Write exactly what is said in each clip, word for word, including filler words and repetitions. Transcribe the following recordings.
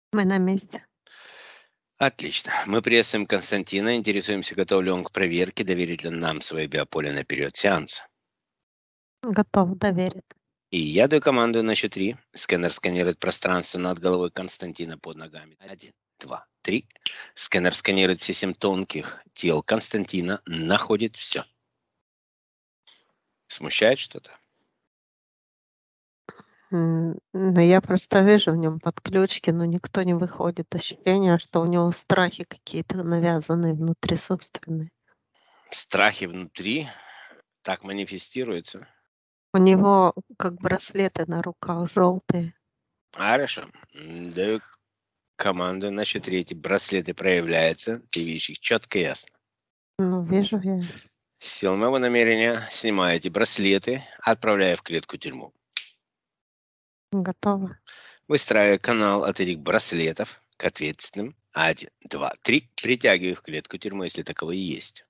Мы на месте. Отлично. Мы приветствуем Константина, интересуемся, готов ли он к проверке, доверит ли нам свое биополе на период сеанса. Готов, доверит. И я даю команду на счет три. Сканер сканирует пространство над головой Константина под ногами. Один, два, три. Сканер сканирует все семь тонких тел Константина, находит все. Смущает что-то? М, Да я просто вижу в нем подключки, но никто не выходит. Ощущение, что у него страхи какие-то навязанные внутри собственные. Страхи внутри так манифестируются. У него как браслеты на руках желтые. Хорошо. М, Даю команду на счет три. Эти браслеты проявляются. Ты видишь их четко и ясно. Ну, вижу я. С силой моего намерения снимаю эти браслеты, отправляю в клетку тюрьму. Готова. Выстраиваю канал от этих браслетов к ответственным. Один, два, три. Притягиваю в клетку тюрьму, если таковые есть.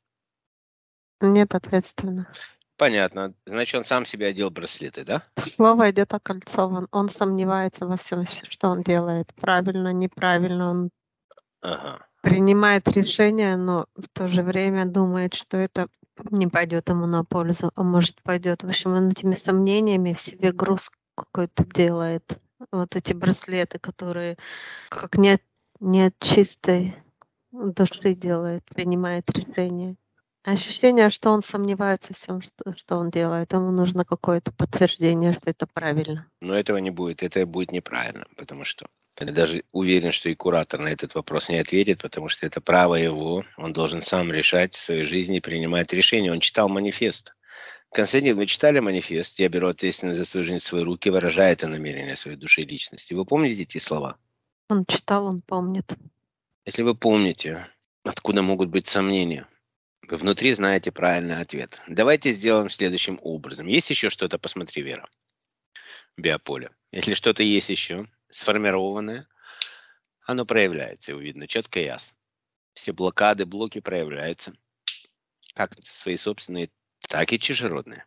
Нет, ответственно. Понятно. Значит, он сам себе одел браслеты, да? Слово идет окольцован. Он сомневается во всем, что он делает. Правильно, неправильно. Он Ага. принимает решение, но в то же время думает, что это не пойдет ему на пользу, а может пойдет. В общем, он этими сомнениями в себе груз какой-то делает. Вот эти браслеты, которые как не от, не от чистой души делает, принимает решение. Ощущение, что он сомневается в всем, что, что он делает. Ему нужно какое-то подтверждение, что это правильно. Но этого не будет. Это будет неправильно, потому что я даже уверен, что и куратор на этот вопрос не ответит, потому что это право его. Он должен сам решать в своей жизни и принимать решения. Он читал манифест. Константин, вы читали манифест? Я беру ответственность за свою жизнь в свои руки, выражая это намерение своей души и личности. Вы помните эти слова? Он читал, он помнит. Если вы помните, откуда могут быть сомнения, вы внутри знаете правильный ответ. Давайте сделаем следующим образом. Есть еще что-то? Посмотри, Вера. Биополе. Если что-то есть еще, сформированное, оно проявляется, его видно четко и ясно. Все блокады, блоки проявляются. Как свои собственные, так и чужеродные.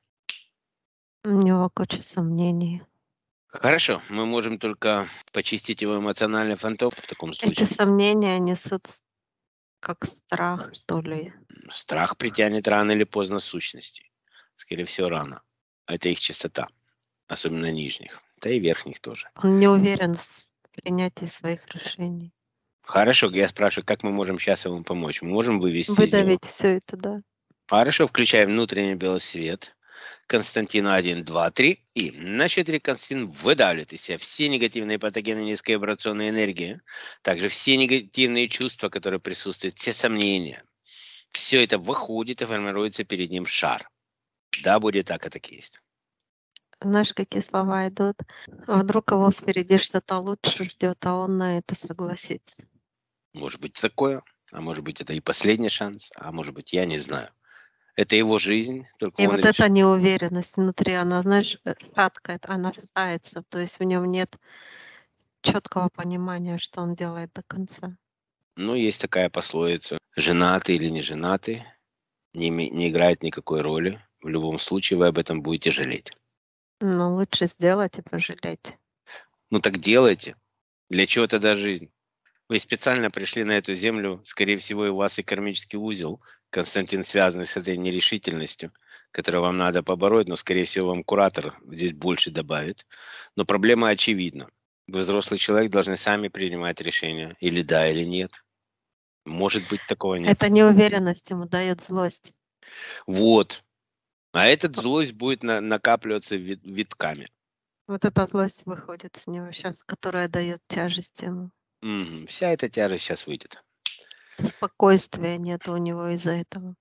У него куча сомнений. Хорошо, мы можем только почистить его эмоциональный фантом в таком Эти случае. сомнения несут с- как страх, что ли. Страх притянет рано или поздно сущности. Скорее всего, рано. Это их частота. Особенно нижних. Да и верхних тоже. Он не уверен в принятии своих решений. Хорошо, я спрашиваю, как мы можем сейчас ему помочь? Мы можем вывести из него. Выдавить все это, да. Хорошо, включаем внутренний белый свет. Константину один, два, три. И на счет три Константин выдавливает из себя все негативные патогены низкой вибрационной энергии. Также все негативные чувства, которые присутствуют, все сомнения. Все это выходит и формируется перед ним шар. Да, будет так, и так есть. Знаешь, какие слова идут? А вдруг его впереди что-то лучше ждет, а он на это согласится. Может быть такое, а может быть это и последний шанс, а может быть я не знаю. Это его жизнь, только И он вот эта решит. неуверенность внутри, она, знаешь, э, шаткает, она шатается. То есть в нем нет четкого понимания, что он делает до конца. Ну, есть такая пословица. Женатый или не женатый не, име- не играет никакой роли. В любом случае вы об этом будете жалеть. Но лучше сделать и пожалеть. Ну так делайте. Для чего тогда жизнь? Вы специально пришли на эту землю, скорее всего, и у вас и кармический узел, Константин, связанный с этой нерешительностью, которую вам надо побороть, но, скорее всего, вам куратор здесь больше добавит. Но проблема очевидна. Вы, взрослый человек, должны сами принимать решения. Или да, или нет. Может быть, такого нет. Эта неуверенность ему дает злость. Вот. А эта злость будет на- накапливаться вит- витками. Вот эта злость выходит с него сейчас, которая дает тяжесть ему. Мгм. Вся эта тяжесть сейчас выйдет. Спокойствия нет у него из-за этого.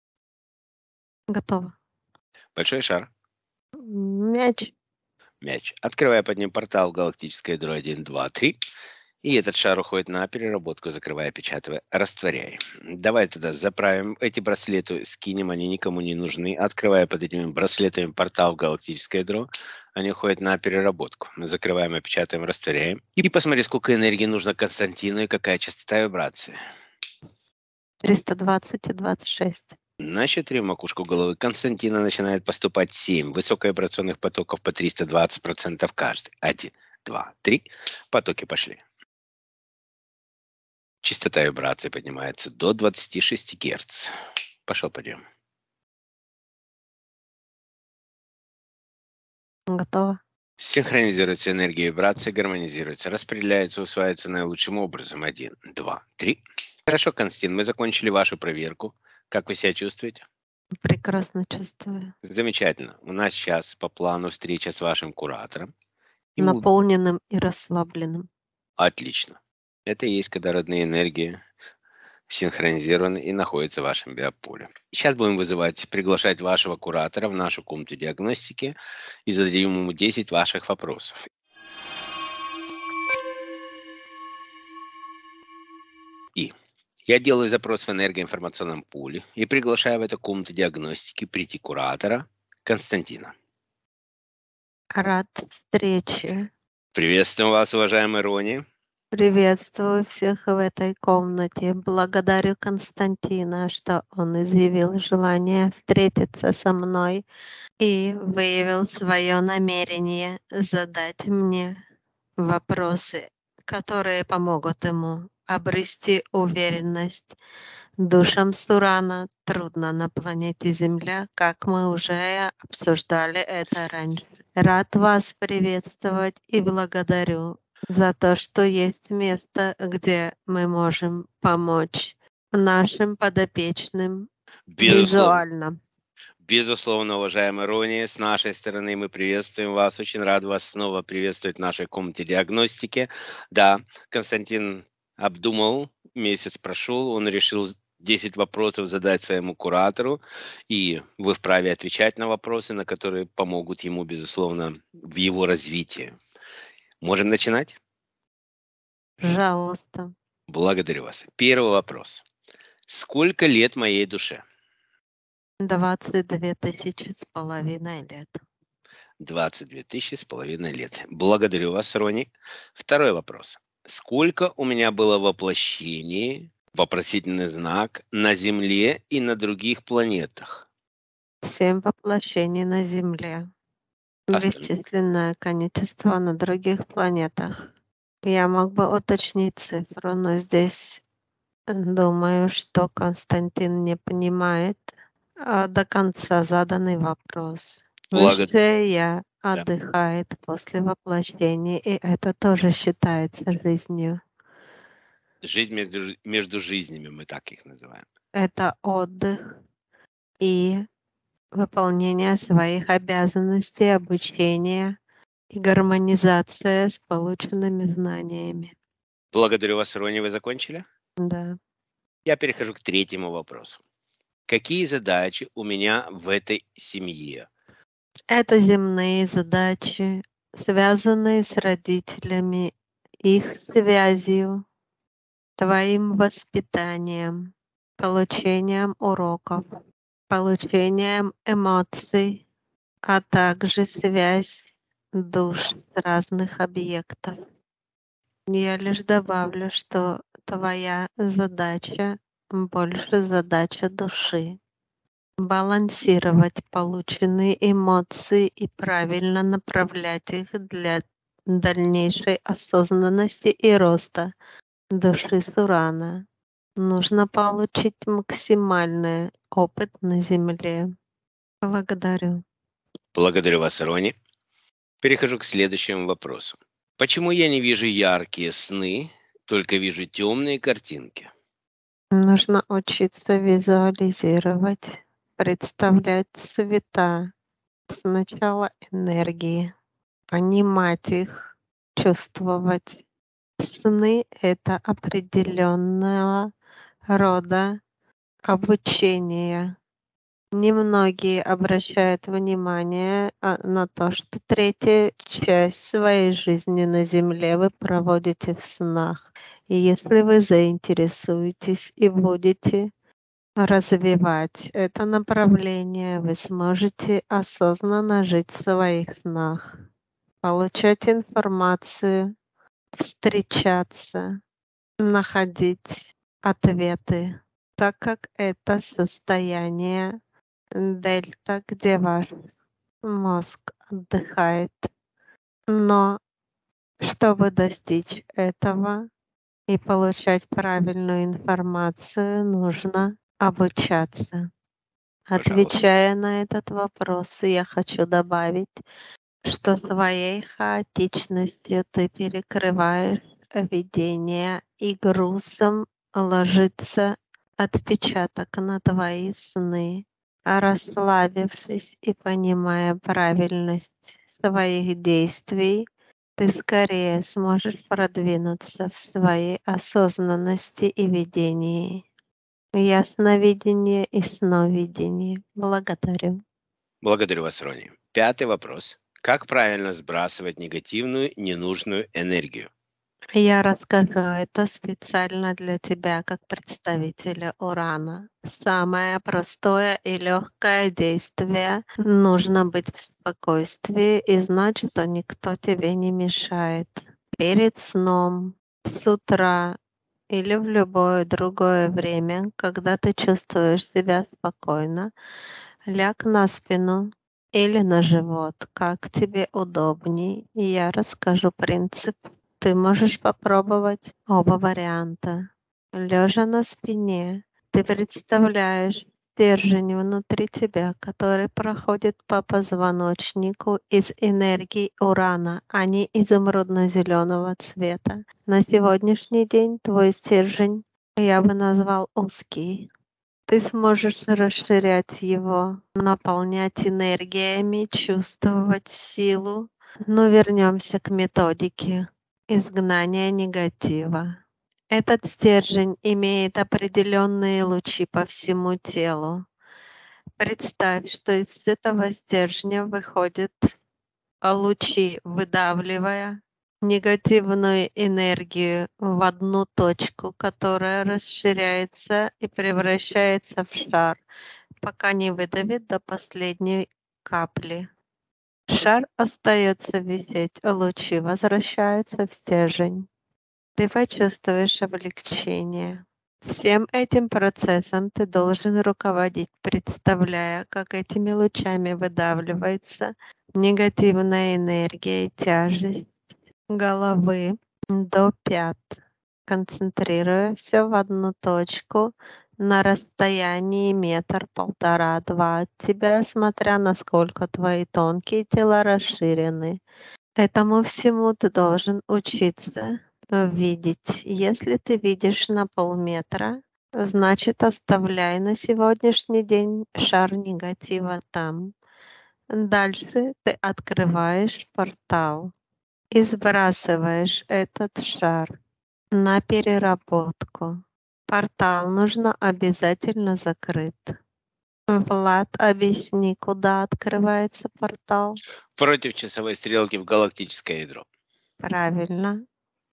Готово. Большой шар. Мяч. Мяч. Открывая под ним портал в галактическое ядро один, два, три. И этот шар уходит на переработку, закрывая, печатая, растворяя. Давай тогда заправим эти браслеты, скинем, они никому не нужны. Открывая под этими браслетами портал в галактическое ядро, они уходят на переработку. Мы закрываем, опечатаем, растворяем. И посмотри, сколько энергии нужно Константину и какая частота вибрации. триста двадцать и двадцать шесть. На счет три в макушку головы Константина начинает поступать семь высоковибрационных потоков по триста двадцать процентов каждый. Один, два, три. Потоки пошли. Частота вибрации поднимается до двадцати шести герц. Пошел подъем. Готово. Синхронизируется энергия вибрации, гармонизируется, распределяется, усваивается наилучшим образом. Один, два, три. Хорошо, Константин, мы закончили вашу проверку. Как вы себя чувствуете? Прекрасно чувствую. Замечательно. У нас сейчас по плану встреча с вашим куратором. И мы- Наполненным и расслабленным. Отлично. Это и есть, когда родные энергии синхронизированы и находятся в вашем биополе. Сейчас будем вызывать, приглашать вашего куратора в нашу комнату диагностики и зададим ему десять ваших вопросов. И я делаю запрос в энергоинформационном пуле и приглашаю в эту комнату диагностики прийти куратора Константина. Рад встрече. Приветствуем вас, уважаемый Рони. Приветствую всех в этой комнате. Благодарю Константина, что он изъявил желание встретиться со мной и выявил свое намерение задать мне вопросы, которые помогут ему обрести уверенность. Душам Сурана трудно на планете Земля, как мы уже обсуждали это раньше. Рад вас приветствовать и благодарю за то, что есть место, где мы можем помочь нашим подопечным Безусловно. визуально. Безусловно, уважаемый Рони, с нашей стороны мы приветствуем вас. Очень рад вас снова приветствовать в нашей комнате диагностики. Да, Константин обдумал, месяц прошел, он решил десять вопросов задать своему куратору, и вы вправе отвечать на вопросы, на которые помогут ему, безусловно, в его развитии. Можем начинать? Пожалуйста. Благодарю вас. Первый вопрос. Сколько лет моей душе? двадцать две тысячи с половиной лет. двадцать две тысячи с половиной лет. Благодарю вас, Рони. Второй вопрос. Сколько у меня было воплощений, вопросительный знак, на Земле и на других планетах? Семь воплощений на Земле. Остальное. Бесчисленное количество на других планетах. Я мог бы уточнить цифру, но здесь думаю, что Константин не понимает а, до конца заданный вопрос. Благо- Высшее отдыхает после воплощения, и это тоже считается жизнью. Жизнь между, жи- между жизнями, мы так их называем. Это отдых и выполнение своих обязанностей, обучение и гармонизация с полученными знаниями. Благодарю вас, Рони. Вы закончили? Да. Я перехожу к третьему вопросу. Какие задачи у меня в этой семье? Это земные задачи, связанные с родителями, их связью, твоим воспитанием, получением уроков, получением эмоций, а также связь душ с разных объектов. Я лишь добавлю, что твоя задача больше задача души. Балансировать полученные эмоции и правильно направлять их для дальнейшей осознанности и роста души Сурана. Нужно получить максимальный опыт на Земле. Благодарю. Благодарю вас, Рони. Перехожу к следующему вопросу. Почему я не вижу яркие сны, только вижу темные картинки? Нужно учиться визуализировать, представлять цвета, сначала энергии, понимать их, чувствовать. Сны — это определенного рода обучение. Немногие обращают внимание а, на то, что третья часть своей жизни на Земле вы проводите в снах. И если вы заинтересуетесь и будете развивать это направление, вы сможете осознанно жить в своих снах, получать информацию, встречаться, находить ответы, так как это состояние дельта, где ваш мозг отдыхает. Но чтобы достичь этого, И получать правильную информацию нужно обучаться. Пожалуйста. Отвечая на этот вопрос, я хочу добавить, что своей хаотичностью ты перекрываешь видение, и грузом ложится отпечаток на твои сны. А расслабившись и понимая правильность своих действий, ты скорее сможешь продвинуться в своей осознанности и видении. Ясновидение и сновидение. Благодарю. Благодарю вас, Рони. Пятый вопрос. Как правильно сбрасывать негативную, ненужную энергию? Я расскажу это специально для тебя, как представителя Урана. Самое простое и легкое действие. Нужно быть в спокойствии и знать, что никто тебе не мешает. Перед сном, с утра или в любое другое время, когда ты чувствуешь себя спокойно, ляг на спину или на живот, как тебе удобней. И я расскажу принцип. Ты можешь попробовать оба варианта. Лежа на спине, ты представляешь стержень внутри тебя, который проходит по позвоночнику из энергии урана, а не изумрудно-зеленого цвета. На сегодняшний день твой стержень я бы назвал узкий. Ты сможешь расширять его, наполнять энергиями, чувствовать силу. Но вернемся к методике изгнания негатива. Этот стержень имеет определенные лучи по всему телу. Представь, что из этого стержня выходят лучи, выдавливая негативную энергию в одну точку, которая расширяется и превращается в шар, пока не выдавит до последней капли. Шар остается висеть, а лучи возвращаются в стержень. Ты почувствуешь облегчение. Всем этим процессом ты должен руководить, представляя, как этими лучами выдавливается негативная энергия и тяжесть головы до пят, концентрируя все в одну точку на расстоянии метр, полтора, два от тебя, смотря насколько твои тонкие тела расширены. Этому всему ты должен учиться э, видеть. Если ты видишь на полметра, значит оставляй на сегодняшний день шар негатива там. Дальше ты открываешь портал и сбрасываешь этот шар на переработку. Портал нужно обязательно закрыть. Влад, объясни, куда открывается портал? Против часовой стрелки в галактическое ядро. Правильно.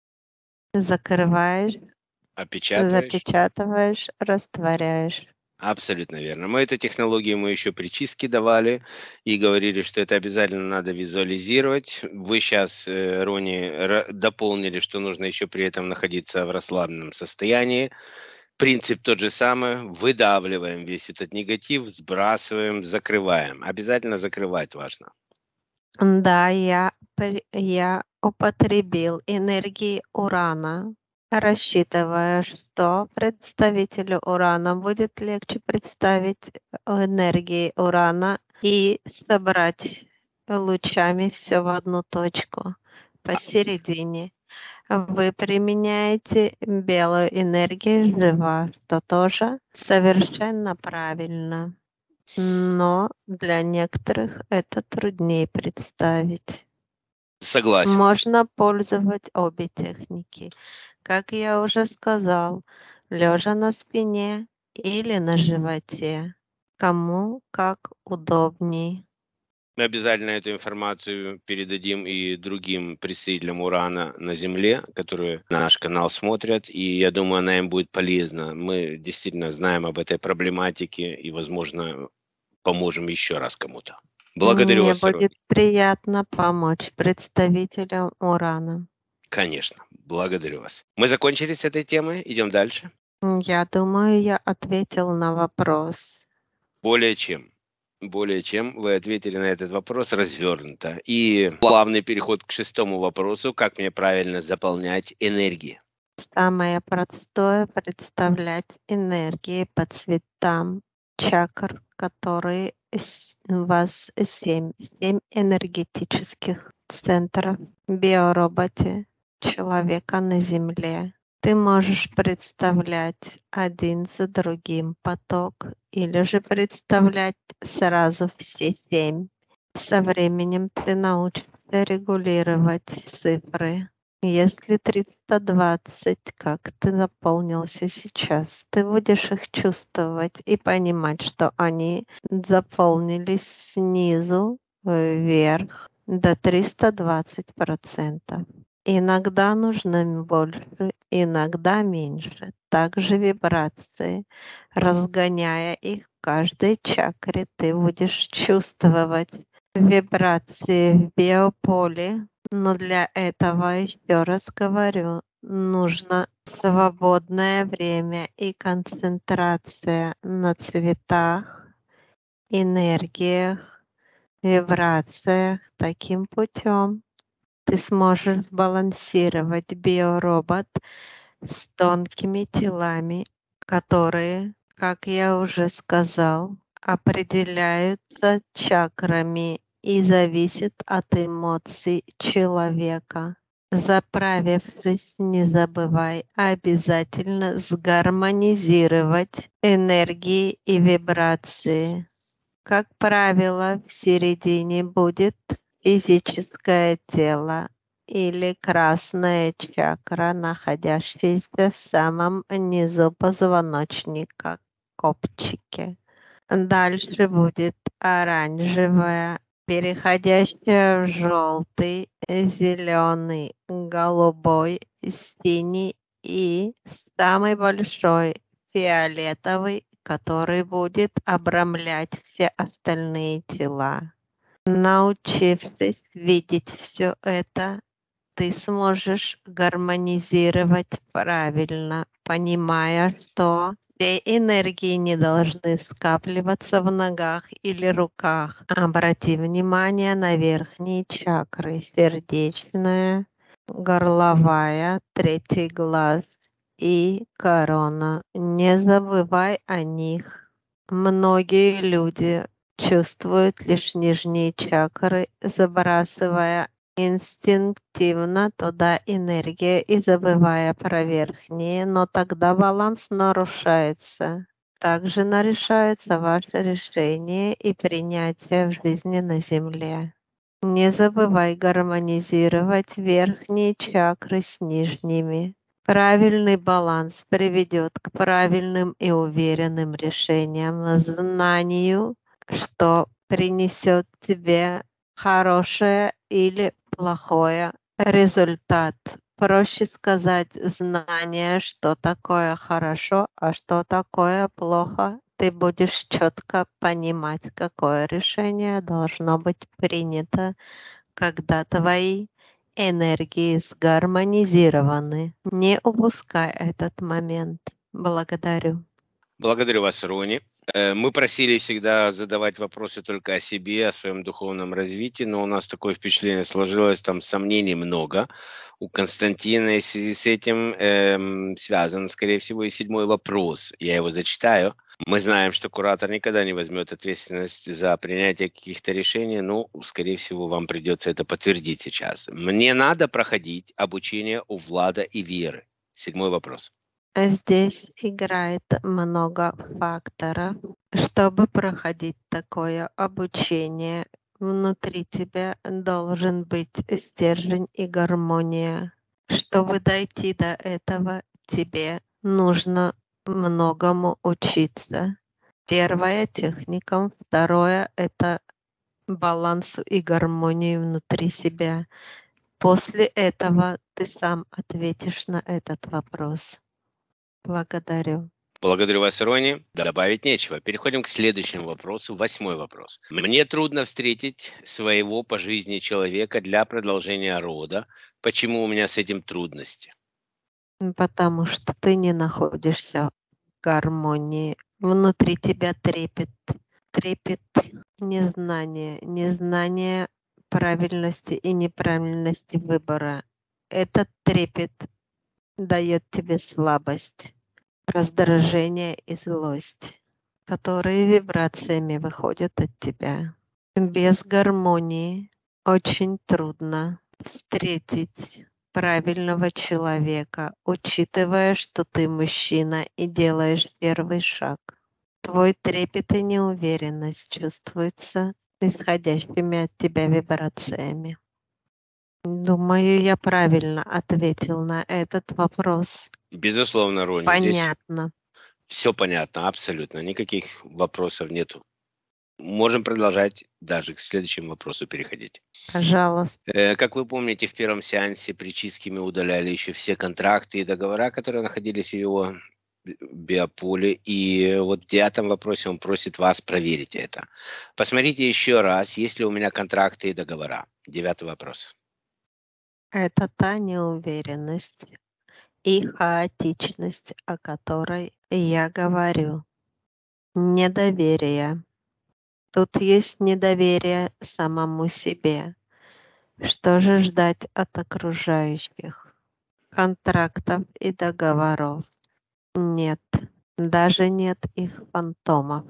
Закрываешь, Опечатываешь. запечатываешь, растворяешь. Абсолютно верно. Мы эту технологию мы еще при чистке давали и говорили, что это обязательно надо визуализировать. Вы сейчас, Рони, ра- дополнили, что нужно еще при этом находиться в расслабленном состоянии. Принцип тот же самый. Выдавливаем весь этот негатив, сбрасываем, закрываем. Обязательно закрывать важно. Да, я, при- я употребил энергии урана, рассчитывая, что представителю урана будет легче представить энергии урана и собрать лучами все в одну точку посередине. Вы применяете белую энергию жива, что тоже совершенно правильно. Но для некоторых это труднее представить. Согласен. Можно пользовать обе техники. Как я уже сказал, лежа на спине или на животе. Кому как удобней. Мы обязательно эту информацию передадим и другим представителям урана на Земле, которые наш канал смотрят, и я думаю, она им будет полезна. Мы действительно знаем об этой проблематике и, возможно, поможем еще раз кому-то. Благодарю Мне вас, будет Рони. приятно помочь представителям урана. Конечно, благодарю вас. Мы закончили с этой темой, идем дальше. Я думаю, я ответил на вопрос. Более чем. Более чем вы ответили на этот вопрос развернуто. И плавный переход к шестому вопросу, как мне правильно заполнять энергии. Самое простое — представлять энергии по цветам чакр, которые с- у вас семь, семь энергетических центров в биороботе человека на Земле. Ты можешь представлять один за другим поток или же представлять сразу все семь. Со временем ты научишься регулировать цифры. Если триста двадцать, как ты заполнился сейчас, ты будешь их чувствовать и понимать, что они заполнились снизу вверх до триста двадцать процентов. Иногда нужно больше, иногда меньше. Также вибрации, разгоняя их в каждой чакре, ты будешь чувствовать вибрации в биополе. Но для этого, еще раз говорю, нужно свободное время и концентрация на цветах, энергиях, вибрациях. Таким путем ты сможешь сбалансировать биоробот с тонкими телами, которые, как я уже сказал, определяются чакрами и зависят от эмоций человека. Заправившись, не забывай обязательно сгармонизировать энергии и вибрации. Как правило, в середине будет физическое тело или красная чакра, находящаяся в самом низу позвоночника, копчике. Дальше будет оранжевая, переходящая в желтый, зеленый, голубой, синий и самый большой фиолетовый, который будет обрамлять все остальные тела. Научившись видеть все это, ты сможешь гармонизировать правильно, понимая, что все энергии не должны скапливаться в ногах или руках. Обрати внимание на верхние чакры: сердечная, горловая, третий глаз и корона. Не забывай о них. Многие люди чувствуют лишь нижние чакры, забрасывая инстинктивно туда энергия и забывая про верхние, но тогда баланс нарушается. Также нарушается ваше решение и принятие в жизни на Земле. Не забывай гармонизировать верхние чакры с нижними. Правильный баланс приведет к правильным и уверенным решениям, знанию, что принесет тебе хорошее или плохое результат. Проще сказать, знание, что такое хорошо, а что такое плохо. Ты будешь четко понимать, какое решение должно быть принято, когда твои энергии сгармонизированы. Не упускай этот момент. Благодарю. Благодарю вас, Рони. Э, Мы просили всегда задавать вопросы только о себе, о своем духовном развитии, но у нас такое впечатление сложилось, там сомнений много. У Константина, и в связи с этим эм, связан, скорее всего, и седьмой вопрос. Я его зачитаю. Мы знаем, что куратор никогда не возьмет ответственность за принятие каких-то решений, но, скорее всего, вам придется это подтвердить сейчас. Мне надо проходить обучение у Влада и Веры. Седьмой вопрос. Здесь играет много факторов. Чтобы проходить такое обучение, внутри тебя должен быть стержень и гармония. Чтобы дойти до этого, тебе нужно многому учиться. Первое — техникам, второе — это балансу и гармонии внутри себя. После этого ты сам ответишь на этот вопрос. Благодарю. Благодарю вас, Рони. Добавить нечего. Переходим к следующему вопросу. Восьмой вопрос. Мне трудно встретить своего по жизни человека для продолжения рода. Почему у меня с этим трудности? Потому что ты не находишься в гармонии. Внутри тебя трепет. Трепет незнания. Незнание правильности и неправильности выбора. Этот трепет дает тебе слабость, раздражение и злость, которые вибрациями выходят от тебя. Без гармонии очень трудно встретить правильного человека, учитывая, что ты мужчина и делаешь первый шаг. Твой трепет и неуверенность чувствуются исходящими от тебя вибрациями. Думаю, я правильно ответил на этот вопрос. Безусловно, Рони, здесь Понятно. все понятно, абсолютно. Никаких вопросов нету. Можем продолжать даже к следующему вопросу переходить. Пожалуйста. Э, Как вы помните, в первом сеансе при чистке мы удаляли еще все контракты и договора, которые находились в его би- биополе. И вот в девятом вопросе он просит вас проверить это. Посмотрите еще раз, есть ли у меня контракты и договора. Девятый вопрос. Это та неуверенность и хаотичность, о которой я говорю. Недоверие. Тут есть недоверие самому себе. Что же ждать от окружающих? Контрактов и договоров нет. Даже нет их фантомов.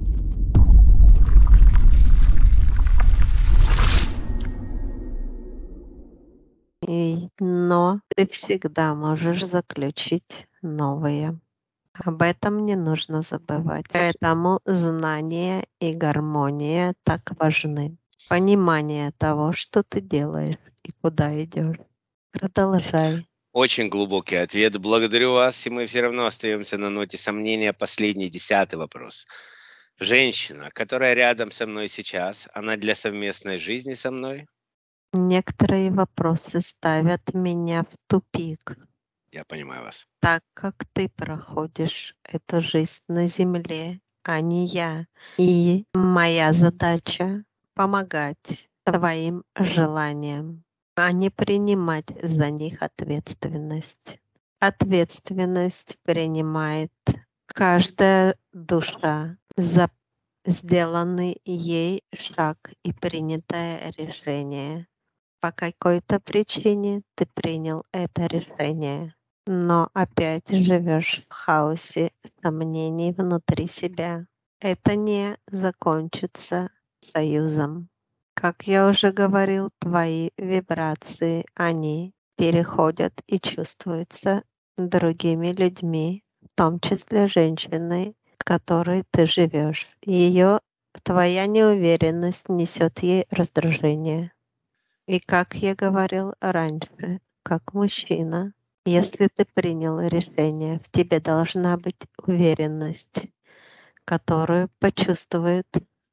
И, но ты всегда можешь заключить новые. Об этом не нужно забывать. Поэтому знание и гармония так важны. Понимание того, что ты делаешь и куда идешь. Продолжай. Очень глубокий ответ. Благодарю вас, и мы все равно остаемся на ноте сомнения. Последний, десятый вопрос. Женщина, которая рядом со мной сейчас, она для совместной жизни со мной? Некоторые вопросы ставят меня в тупик, Я понимаю вас. так как ты проходишь эту жизнь на земле, а не я. И моя задача — помогать твоим желаниям, а не принимать за них ответственность. Ответственность принимает каждая душа за сделанный ей шаг и принятое решение. По какой-то причине ты принял это решение, но опять живешь в хаосе сомнений внутри себя. Это не закончится союзом. Как я уже говорил, твои вибрации, они переходят и чувствуются другими людьми, в том числе женщиной, с которой ты живешь. Ее твоя неуверенность несет ей раздражение. И как я говорил раньше, как мужчина, если ты принял решение, в тебе должна быть уверенность, которую почувствует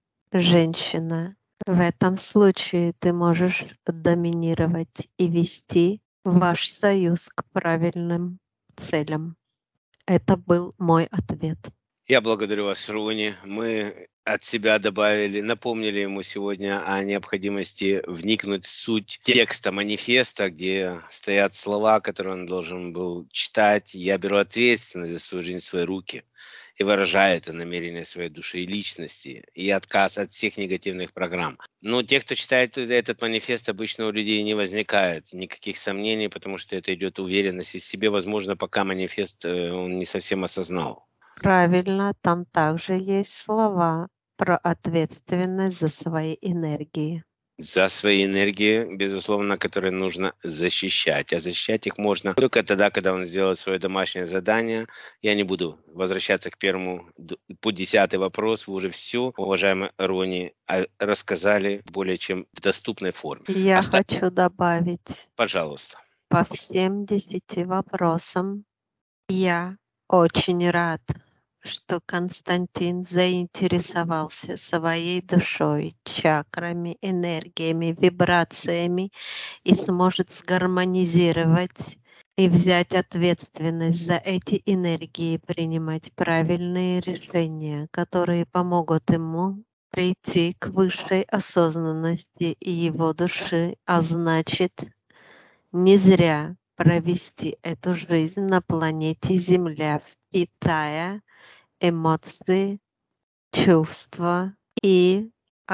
женщина. В этом случае ты можешь доминировать и вести ваш союз к правильным целям. Это был мой ответ. Я благодарю вас, Руни. Мы от себя добавили, напомнили ему сегодня о необходимости вникнуть в суть текста манифеста, где стоят слова, которые он должен был читать. Я беру ответственность за свою жизнь в свои руки и выражаю это намерение своей души и личности, и отказ от всех негативных программ. Но те, кто читает этот манифест, обычно у людей не возникает никаких сомнений, потому что это идет уверенность в себе, возможно, пока манифест э, он не совсем осознал. Правильно, там также есть слова про ответственность за свои энергии. За свои энергии, безусловно, которые нужно защищать. А защищать их можно только тогда, когда он сделает свое домашнее задание. Я не буду возвращаться к первому, д- по десятый вопрос. Вы уже все, уважаемый Рони, а, рассказали более чем в доступной форме. Я Оста- хочу добавить Пожалуйста. по всем десяти вопросам. Я очень рад, что Константин заинтересовался своей душой, чакрами, энергиями, вибрациями и сможет сгармонизировать и взять ответственность за эти энергии, принимать правильные решения, которые помогут ему прийти к высшей осознанности и его души, а значит, не зря провести эту жизнь на планете Земля, впитая эмоции, чувства и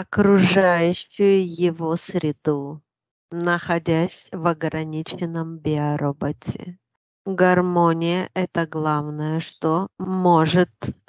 окружающую его среду, находясь в ограниченном биороботе. Гармония — это главное, что может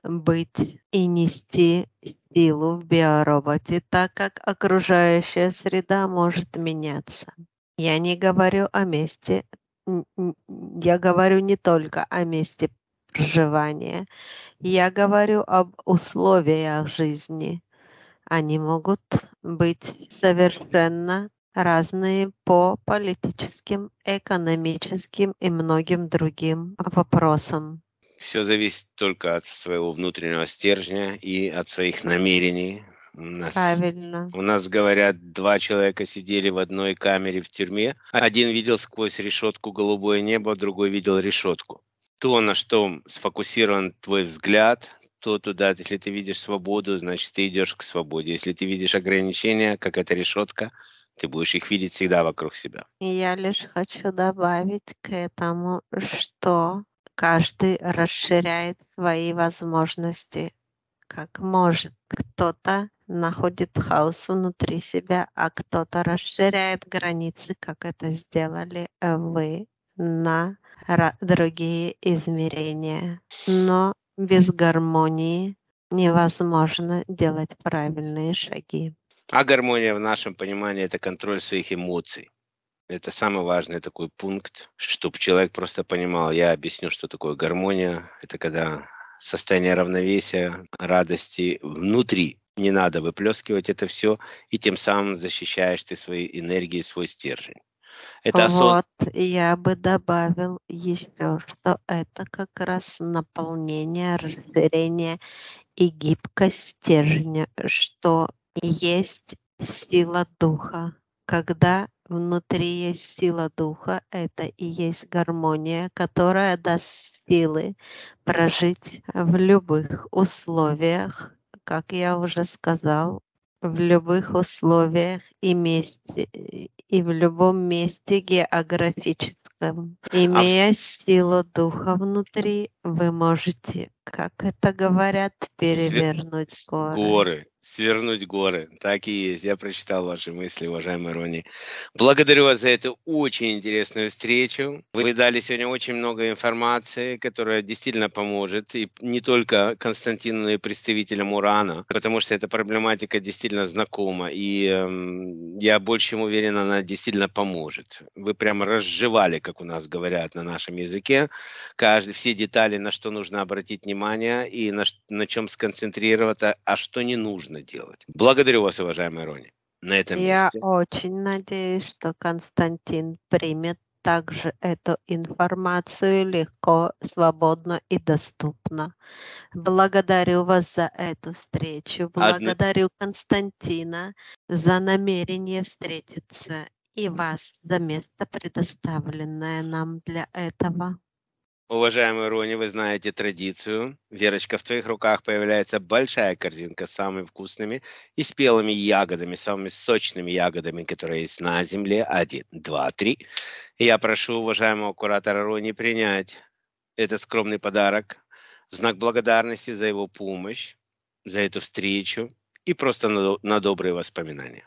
быть и нести силу в биороботе, так как окружающая среда может меняться. Я не говорю о месте, н- н- я говорю не только о месте проживания, я говорю об условиях жизни. Они могут быть совершенно разные по политическим, экономическим и многим другим вопросам. Все зависит только от своего внутреннего стержня и от своих намерений. У нас, Правильно. у нас говорят, два человека сидели в одной камере в тюрьме. Один видел сквозь решетку голубое небо, другой видел решетку. То, на что сфокусирован твой взгляд, то туда, если ты видишь свободу, значит, ты идешь к свободе. Если ты видишь ограничения, как эта решетка, ты будешь их видеть всегда вокруг себя. И я лишь хочу добавить к этому, что каждый расширяет свои возможности, как может. Кто-то находит хаос внутри себя, а кто-то расширяет границы, как это сделали э, вы, на ра- другие измерения. Но без гармонии невозможно делать правильные шаги. А гармония в нашем понимании – это контроль своих эмоций. Это самый важный такой пункт, чтобы человек просто понимал. Я объясню, что такое гармония. Это когда состояние равновесия, радости внутри. Не надо выплескивать это все, и тем самым защищаешь ты свои энергии, свой стержень. Это осоз... Вот я бы добавил еще, что это как раз наполнение, расширение и гибкость стержня, что есть сила духа. Когда внутри есть сила духа, это и есть гармония, которая даст силы прожить в любых условиях, как я уже сказал, в любых условиях и месте, и в любом месте географическом. а в- Имея силу духа внутри, вы можете, как это говорят, све- перевернуть с- горы. горы, свернуть горы. Так и есть. Я прочитал ваши мысли, уважаемый Рони. Благодарю вас за эту очень интересную встречу. Вы дали сегодня очень много информации, которая действительно поможет и не только Константину, но и представителям Урана, потому что эта проблематика действительно знакома, и эм, я больше чем уверен, она действительно поможет. Вы прямо разжевали, как у нас говорят на нашем языке, каждый, все детали, на что нужно обратить внимание и на, ш- на чем сконцентрироваться, а что не нужно делать. Благодарю вас, уважаемый Рони, на этом Я месте. очень надеюсь, что Константин примет также эту информацию легко, свободно и доступно. Благодарю вас за эту встречу. Одно- Благодарю Константина за намерение встретиться и вас за место, предоставленное нам для этого. Уважаемый Рони, вы знаете традицию. Верочка, в твоих руках появляется большая корзинка с самыми вкусными и спелыми ягодами, самыми сочными ягодами, которые есть на земле. Один, два, три. И я прошу уважаемого куратора Рони принять этот скромный подарок в знак благодарности за его помощь, за эту встречу и просто на, до- на добрые воспоминания.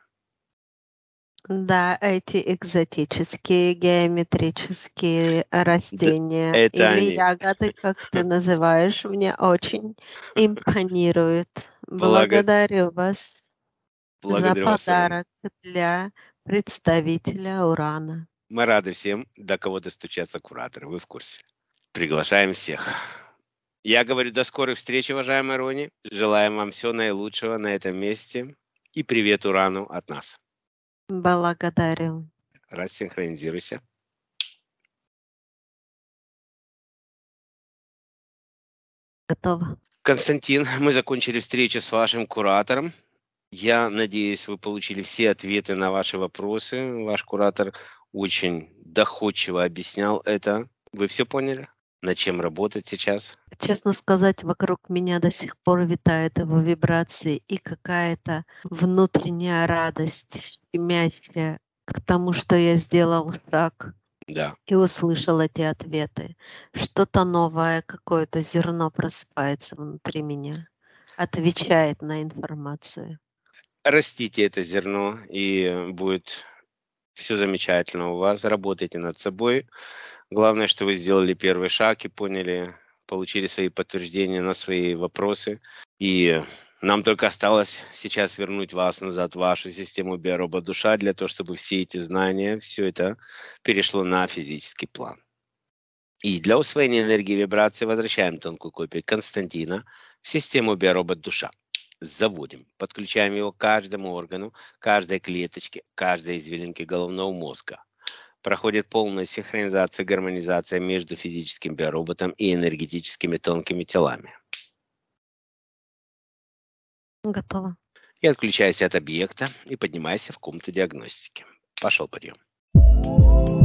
Да, эти экзотические геометрические Д- растения Это или они. ягоды, как ты называешь, мне очень импонируют. Благо- Благодарю вас за Благодарю вас, Рони. подарок для представителя Урана. Мы рады всем, до кого достучаться кураторы, вы в курсе. Приглашаем всех. Я говорю до скорых встреч, уважаемый Рони. Желаем вам всего наилучшего на этом месте. И привет Урану от нас. Благодарю. Рассинхронизируйся. Готово. Константин, мы закончили встречу с вашим куратором. Я надеюсь, вы получили все ответы на ваши вопросы. Ваш куратор очень доходчиво объяснял это. Вы все поняли? Над чем работать сейчас? Честно сказать, вокруг меня до сих пор витают его вибрации и какая-то внутренняя радость, щемящая к тому, что я сделал шаг Да. и услышал эти ответы. Что-то новое, какое-то зерно просыпается внутри меня, отвечает на информацию. Растите это зерно, и будет Все замечательно у вас, работайте над собой. Главное, что вы сделали первый шаг и поняли, получили свои подтверждения на свои вопросы. И нам только осталось сейчас вернуть вас назад в вашу систему биоробот-душа для того, чтобы все эти знания, все это перешло на физический план. И для усвоения энергии вибрации возвращаем тонкую копию Константина в систему биоробот-душа. Заводим, подключаем его к каждому органу, каждой клеточке, каждой извилинке головного мозга. Проходит полная синхронизация, гармонизация между физическим биороботом и энергетическими тонкими телами. Готово. И отключайся от объекта и поднимайся в комнату диагностики. Пошел подъем.